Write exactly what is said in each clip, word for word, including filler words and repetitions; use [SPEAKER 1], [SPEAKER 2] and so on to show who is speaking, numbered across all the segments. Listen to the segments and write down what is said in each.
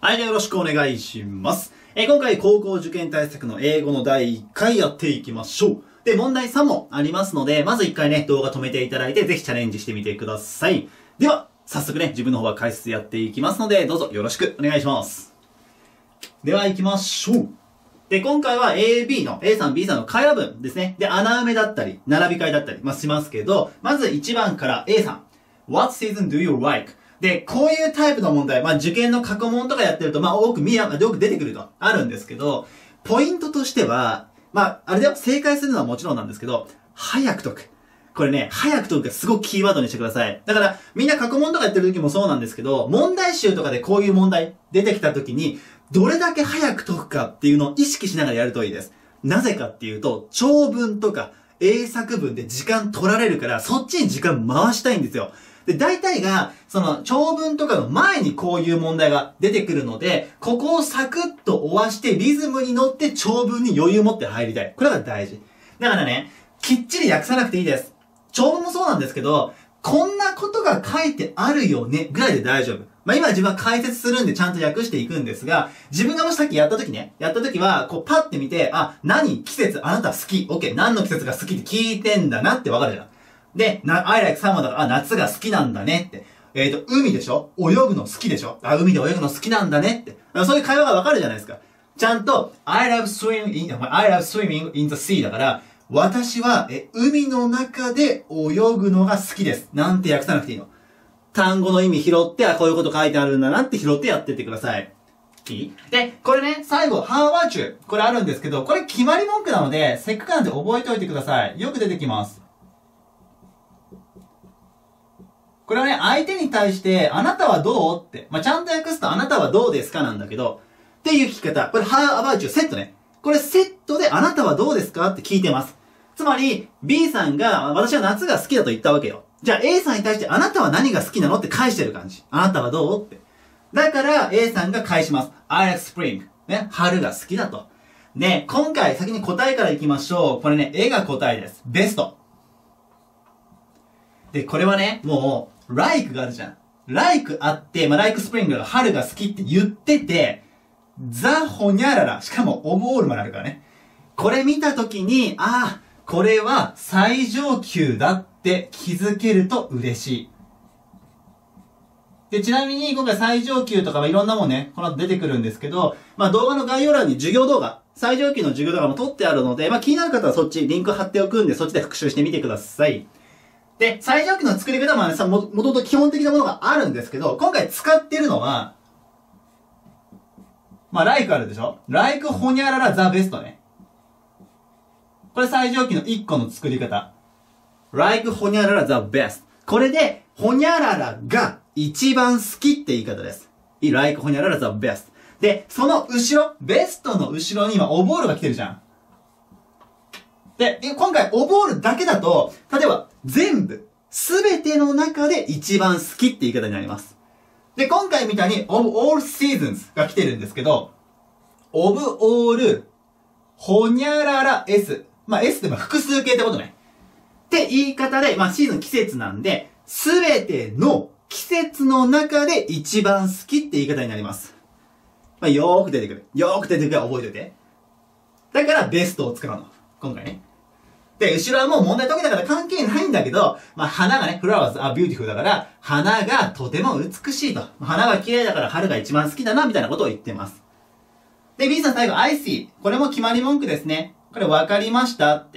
[SPEAKER 1] はい、じゃあよろしくお願いします。えー、今回高校受験対策の英語のだいいっかいやっていきましょう。で、問題さん問ありますので、まずいっかいね、動画止めていただいて、ぜひチャレンジしてみてください。では、早速ね、自分の方は解説やっていきますので、どうぞよろしくお願いします。では行きましょう。で、今回は エービー の A さん、B さんの会話文ですね。で、穴埋めだったり、並び替えだったり、まあ、しますけど、まずいちばんから A さん。What season do you like? で、こういうタイプの問題、まあ、受験の過去問とかやってると、まあ、多く見や、よく出てくると、あるんですけど、ポイントとしては、まあ、あれだよ、正解するのはもちろんなんですけど、早く解く。これね、早く解くがすごくキーワードにしてください。だから、みんな過去問とかやってる時もそうなんですけど、問題集とかでこういう問題出てきた時に、どれだけ早く解くかっていうのを意識しながらやるといいです。なぜかっていうと、長文とか英作文で時間取られるから、そっちに時間回したいんですよ。で、大体が、その、長文とかの前にこういう問題が出てくるので、ここをサクッと終わして、リズムに乗って長文に余裕持って入りたい。これが大事。だからね、きっちり訳さなくていいです。長文もそうなんですけど、こんなことが書いてあるよね、ぐらいで大丈夫。まあ、今自分は解説するんでちゃんと訳していくんですが、自分がもしさっきやった時ね、やった時は、こうパッて見て、あ、何季節あなた好き ?OK。何の季節が好きって聞いてんだなってわかるじゃん。で、な、I like summer だから、あ、夏が好きなんだねって。えっと、海でしょ泳ぐの好きでしょあ、海で泳ぐの好きなんだねって。そういう会話がわかるじゃないですか。ちゃんと、I love swimming in, I love swimming in the sea だから、私は、え、海の中で泳ぐのが好きです。なんて訳さなくていいの。単語の意味拾って、あ、こういうこと書いてあるんだなって拾ってやってってください。いい？で、これね、最後、How about you? これあるんですけど、これ決まり文句なので、せっかくなんで覚えておいてください。よく出てきます。これはね、相手に対して、あなたはどうって、まあ、ちゃんと訳すと、あなたはどうですかなんだけど、っていう聞き方。これ、How about you? セットね。これセットで、あなたはどうですかって聞いてます。つまり、B さんが、私は夏が好きだと言ったわけよ。じゃあ A さんに対して、あなたは何が好きなのって返してる感じ。あなたはどうって。だから、A さんが返します。I like spring. ね。春が好きだと。ね、今回先に答えからいきましょう。これね、絵が答えです。ベスト。で、これはね、もう、like があるじゃん。like あって、まあ、like spring が春が好きって言ってて、the ほにゃらら、しかも of all まであるからね。これ見たときに、ああ、これは最上級だって気づけると嬉しい。で、ちなみに今回最上級とかはいろんなもんね、この後出てくるんですけど、まあ動画の概要欄に授業動画、最上級の授業動画も撮ってあるので、まあ気になる方はそっちリンク貼っておくんで、そっちで復習してみてください。で、最上級の作り方もね、さ、も、もともと基本的なものがあるんですけど、今回使ってるのは、まあ like あるでしょ ?like ほにゃらら the best ね。これ最上級のいっこの作り方。like ほにゃらら the best。これで、ほにゃららが一番好きって言い方です。like ほにゃらら the best。で、その後ろ、ベストの後ろに今、オボールが来てるじゃん。で、今回、オボールだけだと、例えば、全部、すべての中で一番好きって言い方になります。で、今回みたいに、of all seasons が来てるんですけど、of all ほにゃらら s。まあ、S って複数形ってことね。って言い方で、まあ、シーズン季節なんで、すべての季節の中で一番好きって言い方になります。まあ、よーく出てくる。よーく出てくるから覚えておいて。だから、ベストを使うの。今回ね。で、後ろはもう問題解けたから関係ないんだけど、まあ、花がね、flowers are beautiful だから、花がとても美しいと。花が綺麗だから春が一番好きだな、みたいなことを言ってます。で、B さん最後、I see。これも決まり文句ですね。これ分かりましたって。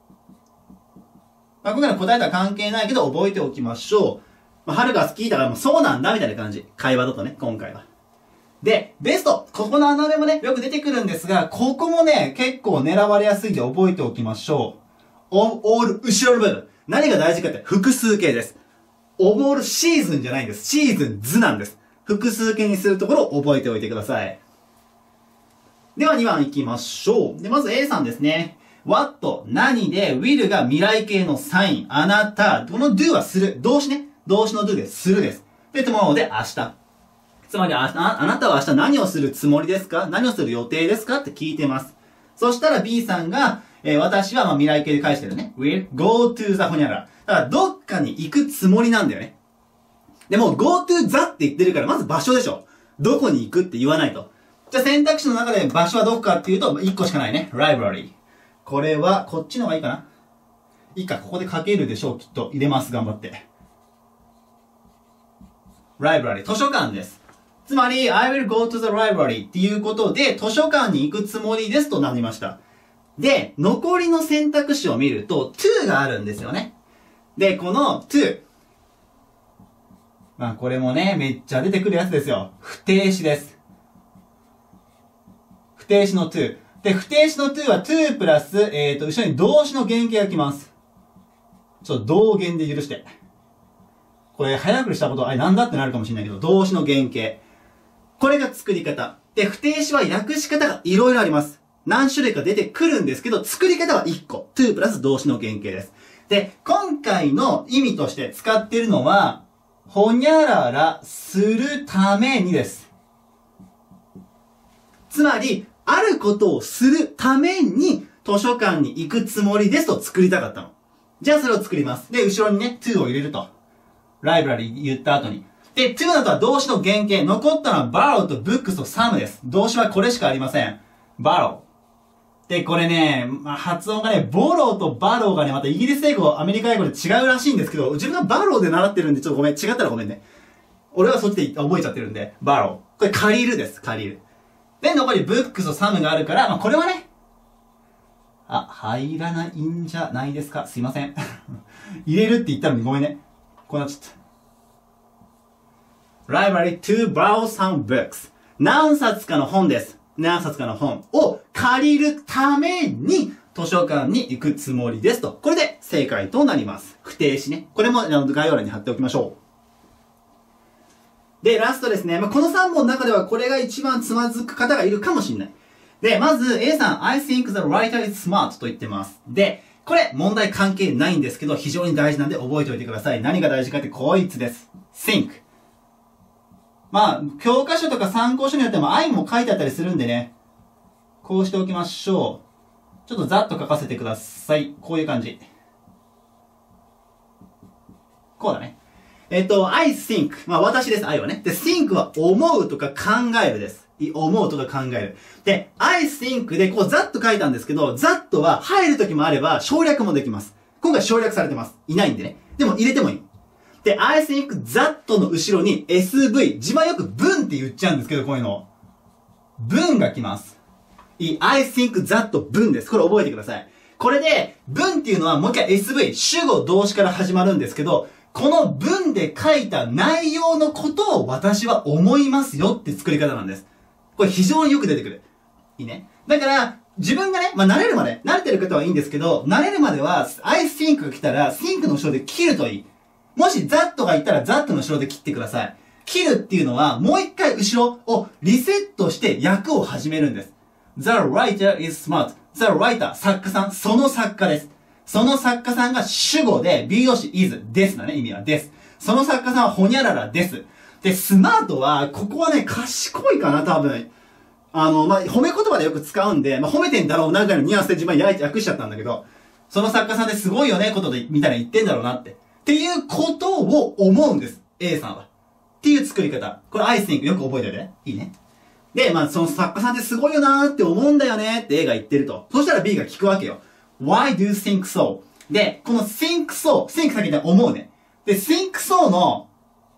[SPEAKER 1] まあ、今回の答えとは関係ないけど覚えておきましょう。まあ、春が好きだからもうそうなんだみたいな感じ。会話だとね、今回は。で、ベスト。ここの穴埋めもね、よく出てくるんですが、ここもね、結構狙われやすいんで覚えておきましょう。of all 後ろの部分。何が大事かって複数形です。of all シーズンじゃないんです。シーズン図なんです。複数形にするところを覚えておいてください。ではにばん行きましょう。で、まず A さんですね。what 何で will が未来形のサイン。あなた。この do はする。動詞ね。動詞の do でするです。で、tomorrow で明日。つまりあ、あなたは明日何をするつもりですか？何をする予定ですかって聞いてます。そしたら B さんが、えー、私はまあ未来形で返してるね。will go to the ほにゃらら。だからどっかに行くつもりなんだよね。でも go to the って言ってるからまず場所でしょ。 どこに行くって言わないと。じゃあ選択肢の中で場所はどこかっていうと、いっこしかないね。library。これは、こっちの方がいいかないいか、ここで書けるでしょう、きっと。入れます、頑張って。library、図書館です。つまり、I will go to the library っていうことで、図書館に行くつもりですとなりました。で、残りの選択肢を見ると、to があるんですよね。で、この to。まあ、これもね、めっちゃ出てくるやつですよ。不定詞です。不定詞の to。で、不定詞の to は to プラス、えっと、後ろに動詞の原型が来ます。ちょっと動言で許して。これ、早送りしたこと、あれなんだってなるかもしれないけど、動詞の原型。これが作り方。で、不定詞は訳し方がいろいろあります。何種類か出てくるんですけど、作り方はいっこ。to プラス動詞の原型です。で、今回の意味として使っているのは、ほにゃららするためにです。つまり、あることをするために図書館に行くつもりですと作りたかったの。じゃあそれを作ります。で、後ろにね、to を入れると。ライブラリー言った後に。で、to の後は動詞の原型。残ったのは borrow と books と some です。動詞はこれしかありません。borrow。で、これね、まあ、発音がね、ボローとバローがね、またイギリス英語、アメリカ英語で違うらしいんですけど、自分がバローで習ってるんで、ちょっとごめん、違ったらごめんね。俺はそっちで覚えちゃってるんで、バロー。これ借りるです、借りる。で、残りブックスとサムがあるから、まあ、これはね、あ、入らないんじゃないですか。すいません。入れるって言ったのにごめんね。こうなっちゃった。Library to borrow some books。何冊かの本です。何冊かの本を借りるために図書館に行くつもりですと。これで正解となります。不定詞ね。これも概要欄に貼っておきましょう。で、ラストですね。まあ、このさんぼんの中ではこれが一番つまずく方がいるかもしれない。で、まず A さん、I think the writer is smart と言ってます。で、これ問題関係ないんですけど非常に大事なんで覚えておいてください。何が大事かってこいつです。think。まあ、教科書とか参考書によっても愛も書いてあったりするんでね。こうしておきましょう。ちょっとざっと書かせてください。こういう感じ。こうだね。えっと、I think。まあ私です、I はね。で、think は思うとか考えるです。思うとか考える。で、I think でこうざっと書いたんですけど、ざっとは入るときもあれば省略もできます。今回省略されてます。いないんでね。でも入れてもいい。で、I think that の後ろに エスブイ。自分はよく文って言っちゃうんですけど、こういうの。文が来ます。いい。I think that 文です。これ覚えてください。これで、文っていうのはもう一回 エスブイ。主語動詞から始まるんですけど、この文で書いた内容のことを私は思いますよって作り方なんです。これ非常によく出てくる。いいね。だから、自分がね、まあ、慣れるまで、慣れてる方はいいんですけど、慣れるまでは、I think が来たら、think の後ろで切るといい。もし that がいたら that の後ろで切ってください。切るっていうのは、もう一回後ろをリセットして訳を始めるんです。The writer is smart.The writer、作家さん、その作家です。その作家さんが主語で、B 動詞 is ですだね、意味はです。その作家さんはほにゃららです。で、スマートは、ここはね、賢いかな、多分。あの、まあ、褒め言葉でよく使うんで、まあ、褒めてんだろうな、ぐらいのニュアンスで自分は訳しちゃったんだけど、その作家さんですごいよね、ことで、みたいな言ってんだろうなって。っていうことを思うんです。A さんは。っていう作り方。これ I think よく覚えておいてね。いいね。で、まあ、その作家さんってすごいよなーって思うんだよねって A が言ってると。そしたら B が聞くわけよ。Why do you think so? で、この think so, think 先で思うね。で、think so の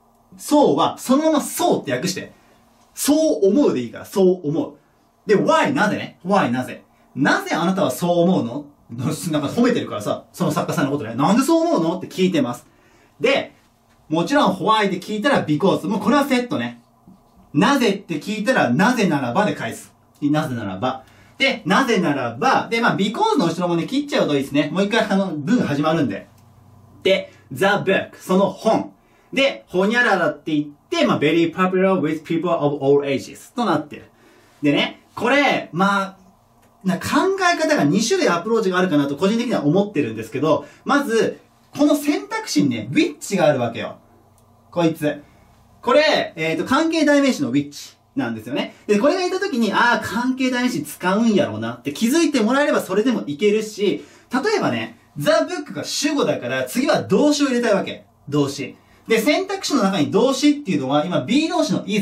[SPEAKER 1] so はそのまま so って訳して。そう思うでいいから、そう思う。で、why なぜね ?why なぜなぜあなたはそう思うのなんか褒めてるからさ、その作家さんのことね。なんでそう思うのって聞いてます。で、もちろん why で聞いたら because。もうこれはセットね。なぜって聞いたら、なぜならばで返す。なぜならば。で、なぜならば。で、まあ、because の後ろもね、切っちゃうといいですね。もう一回、あの、文始まるんで。で、the book、その本。で、ほにゃららって言って、まあ、very popular with people of all ages となってる。でね、これ、まあ、な考え方がに種類アプローチがあるかなと個人的には思ってるんですけど、まず、この選択肢にね、which があるわけよ。こいつ。これ、えっと、関係代名詞の which なんですよね。で、これが言った時に、ああ、関係代名詞使うんやろうなって気づいてもらえればそれでもいけるし、例えばね、the book が主語だから、次は動詞を入れたいわけ。動詞。で、選択肢の中に動詞っていうのは、今 B 動詞の is。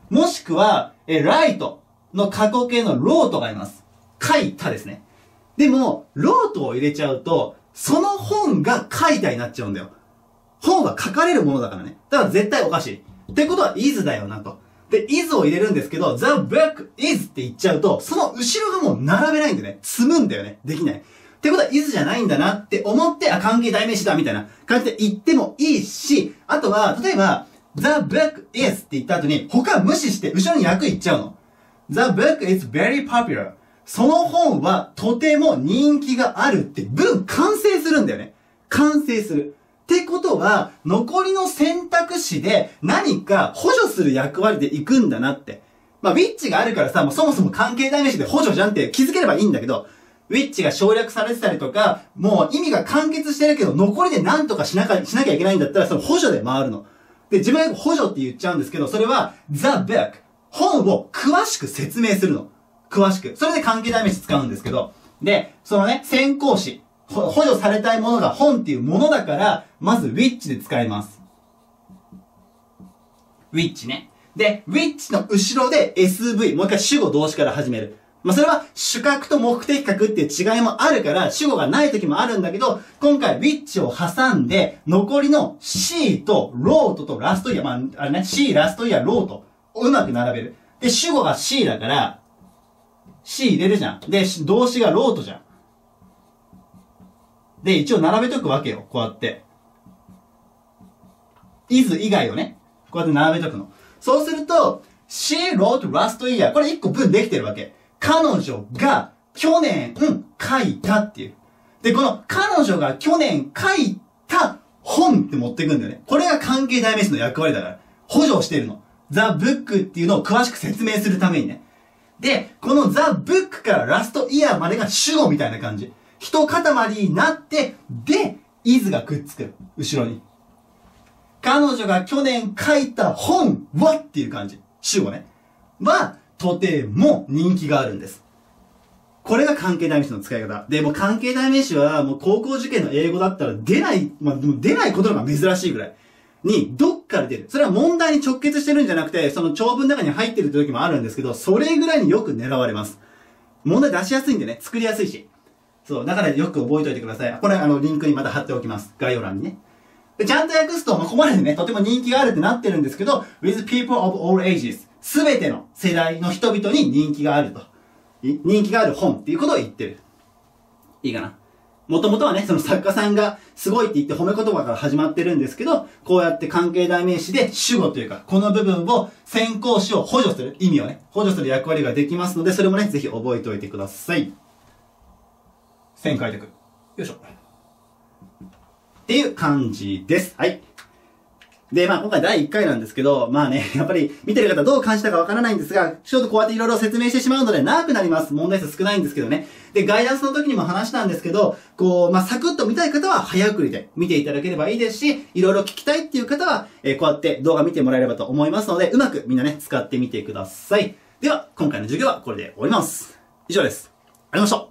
[SPEAKER 1] もしくは、え、ライトの過去形のロートがあります。書いたですね。でも、ロートを入れちゃうと、その本が書いたになっちゃうんだよ。本は書かれるものだからね。だから絶対おかしい。ってことは is だよなと。で、is を入れるんですけど、the book is って言っちゃうと、その後ろがもう並べないんでね。積むんだよね。できない。ってことは is じゃないんだなって思って、あ、関係代名詞だみたいな感じで言ってもいいし、あとは、例えば、the book is って言った後に、他無視して後ろに訳言っちゃうの。the book is very popular. その本はとても人気があるって文完成するんだよね。完成する。ってことは、残りの選択肢で何か補助する役割で行くんだなって。まあ、which があるからさ、もうそもそも関係代名詞で補助じゃんって気づければいいんだけど、which が省略されてたりとか、もう意味が完結してるけど、残りで何とかしなきゃ、しなきゃいけないんだったら、その補助で回るの。で、自分はよく補助って言っちゃうんですけど、それは、the book。本を詳しく説明するの。詳しく。それで関係代名詞使うんですけど、で、そのね、先行詞。補助されたいものが本っていうものだから、まず which で使います。which ね。で、which の後ろで エスブイ、もう一回主語動詞から始める。まあ、それは主格と目的格っていう違いもあるから、主語がない時もあるんだけど、今回 which を挟んで、残りの she と road とラストイヤー、まあ、あれね、she、ラストイヤー、road をうまく並べる。で、主語が she だから、she 入れるじゃん。で、動詞が road じゃん。で、一応並べとくわけよ。こうやって。is 以外をね。こうやって並べとくの。そうすると、she wrote last year。これ一個文できてるわけ。彼女が去年書いたっていう。で、この彼女が去年書いた本って持ってくんだよね。これが関係代名詞の役割だから。補助してるの。the book っていうのを詳しく説明するためにね。で、この the book からラストイヤーまでが主語みたいな感じ。一塊になって、で、is がくっつく。後ろに。彼女が去年書いた本はっていう感じ。主語ね。は、とても人気があるんです。これが関係代名詞の使い方。で、もう関係代名詞は、もう高校受験の英語だったら出ない、まあ、出ないことが珍しいぐらい。に、どっから出る。それは問題に直結してるんじゃなくて、その長文の中に入ってるって時もあるんですけど、それぐらいによく狙われます。問題出しやすいんでね、作りやすいし。そう、だからよく覚えておいてください。これ、あの、リンクにまた貼っておきます。概要欄にね。でちゃんと訳すと、まあ、ここまでね、とても人気があるってなってるんですけど、with people of all ages。すべての世代の人々に人気があると。人気がある本っていうことを言ってる。いいかな。もともとはね、その作家さんがすごいって言って褒め言葉から始まってるんですけど、こうやって関係代名詞で主語というか、この部分を先行詞を補助する、意味をね、補助する役割ができますので、それもね、ぜひ覚えておいてください。線書いていく。よいしょ。っていう感じです。はい。で、まあ今回だいいっかいなんですけど、まあね、やっぱり見てる方どう感じたかわからないんですが、ちょっとこうやっていろいろ説明してしまうので長くなります。問題数少ないんですけどね。で、ガイダンスの時にも話したんですけど、こう、まあサクッと見たい方は早送りで見ていただければいいですし、いろいろ聞きたいっていう方は、えー、こうやって動画見てもらえればと思いますので、うまくみんなね、使ってみてください。では、今回の授業はこれで終わります。以上です。ありがとうございました。